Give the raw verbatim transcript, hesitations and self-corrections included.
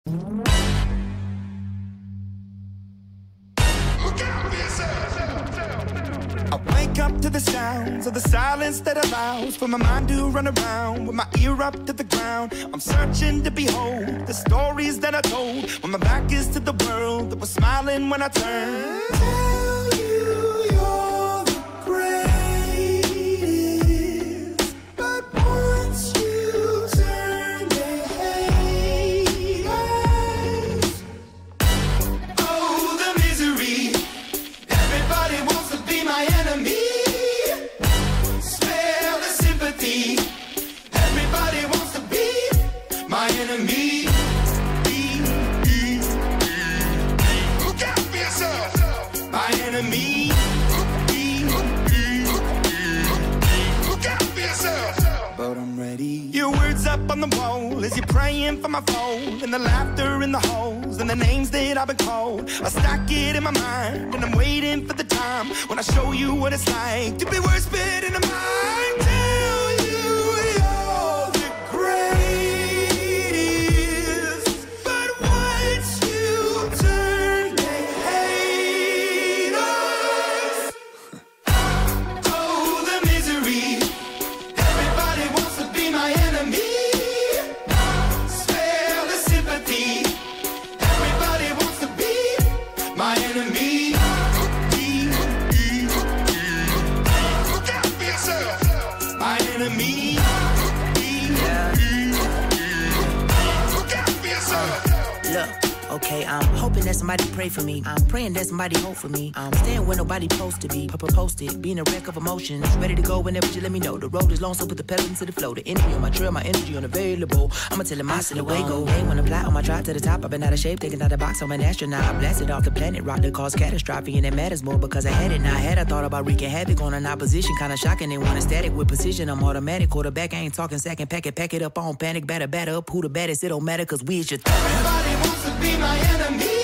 I wake up to the sounds of the silence that allows for my mind to run around with my ear up to the ground. I'm searching to behold the stories that I told when my back is to the world that was smiling when I turned. Tell you you're the greatest, but once you turn, they hate us. Oh, the misery. Everybody wants to be my enemy. Spare the sympathy. Everybody wants to be my enemy. Look out for yourself. My enemy. Look out for yourself. But I'm ready. Your words up on the wall as you're praying for my phone, and the laughter in the holes and the names that I've been called. I stack it in my mind and I'm waiting for the time when I show you what it's like to be worse fit in a mind. Tell you you're the greatest, but once you turn, they hate us. Oh, the misery. Everybody wants to be my enemy. Spare the sympathy. Everybody wants to be my enemy. Look out for yourself. My enemy. Look out for yourself. Look, okay, I'm hoping that somebody pray for me. I'm praying that somebody hope for me. I'm staying where nobody supposed to be. Papa posted, being a wreck of emotions. Ready to go whenever you let me know. The road is long, so put the pedal into the flow. The energy on my trail, my energy unavailable. I'ma tell him I still away go. Hey, when I fly on my drive to the top, I've been out of shape, taking out the box. I'm an astronaut. I blasted off the planet, rock that caused catastrophe, and it matters more because I had it. Now I had I thought about wreaking havoc on an opposition, kinda shocking. They want a static with precision. I'm automatic, quarterback. I ain't talking second pack it, pack it up on panic, batter, batter up. Who the baddest? It don't matter, cause we is your. Everybody wants to be my enemy.